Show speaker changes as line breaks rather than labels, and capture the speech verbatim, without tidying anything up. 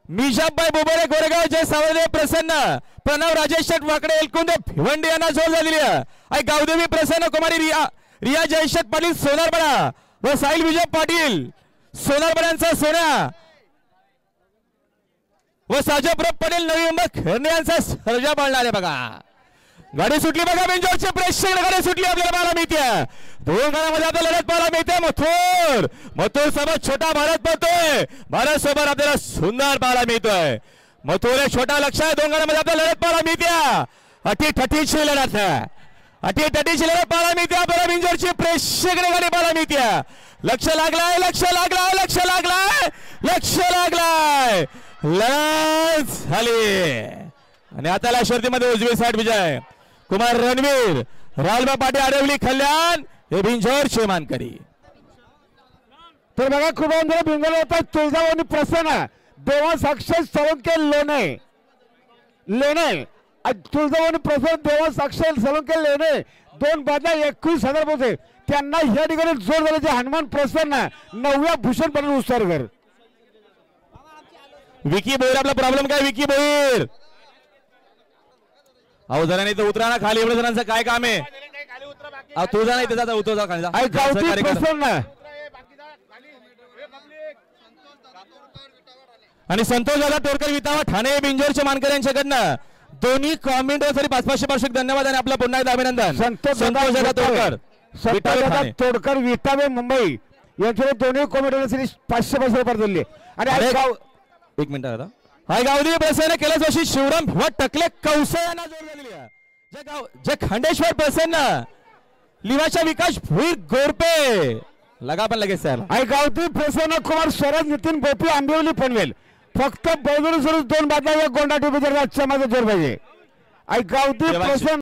मिशाबाई बोबरे गोरेगाव जय सावळे प्रसन्न प्रणव राजेश शेट वाकडे एलकुंदे भिवंडी यांना जोड झालेली आहे। आई गावदेवी प्रसन्न कुमारी रिया रिया जयशेठ पाटील सोनारबडा व साहिल विजय पाटील सोनारबड्यांचा सोन्या व साजप्रभ पटेल नवी मुंबई खेरणे यांचा सर्जा पाळणार आहे। बघा गाडी सुटली बघा बिंजोरचे प्रेक्षक गाडी सुटली आपल्याला पाहायला मिळते। दोन गाड्यांमध्ये आपल्याला लढत पाहायला मिळते। मथुर मथुर सोबत छोटा भारत पळतोय भारत सोबत आपल्याला सुंदर पाहायला मिळतोय। मथुर छोटा लक्ष आहे दोन गाड्यांमध्ये आपल्याला लढत पाहायला मिळते। अटी ठटीची लढत आहे अटी ठटीची लढत पाहायला मिळते आपल्याला बिंजोरची प्रेक्षक गाडी पाहायला मिळते। लक्ष लागलाय लक्ष लागलाय लक्ष लागलाय लक्ष लागलाय लढत झाली आणि आता या शर्यतीमध्ये उजवी साईड विजय कुमार रणवीर रालबा पाटी आडवली कल्याण हे बिंजोरचे मानकरी।
तर बघा खूप बिंजोर होता तुळजाभवानी प्रसन्न देवा साक्षात सोलंके लोणे लेणे तुळजाभवानी प्रसन्न देवा साक्षात सोलंके लेणे दोन बाजा एकवीस हजार होते त्यांना या ठिकाणी जोड झाले हनुमान प्रसन्न नवव्या भूषण पाटील उसरकर।
विकी बोईर आपला प्रॉब्लेम काय विकी बोईर अहो जरा नाही तर उतरा ना खाली एवढ्या जणांचं काय काम आहे। अहो तू जा नाही त्याचा उतरा खाली जा आणि संतोष दादा तोडकर विटावा ठाणे बिंजोरच्या मानकर यांच्याकडनं दोन्ही कॉमेंटवर तरी पाच पाचशे पाचशे धन्यवाद आणि आपला पुन्हा एकदा अभिनंदन।
संतोष दादा तोडकर संतोष दादा तोडकर विटावे मुंबई यांच्या दोन्ही कॉमेंटवर पाचशे पाचशे रुपये दिले आणि
एक मिनिट दादा हाय गावदेवी प्रसन्न कैलास जोशी शिवराम भिवट टकले कौसे यांना जोड झालेली आहे। जे गाव जे खंडेश्वर प्रसन्न लिवाच्या विकास भुईर गोरपे लगा पण लगेच सर
आई गावदेवी प्रसन्न कुमार शरद नितीन गोपी आंबिवली पनवेल फक्त बौद्धूर सोडून दोन बाजूला एक गोंडा टिपीच्या आजच्या माझं जोड पाहिजे। आई गावदेवी प्रसन्न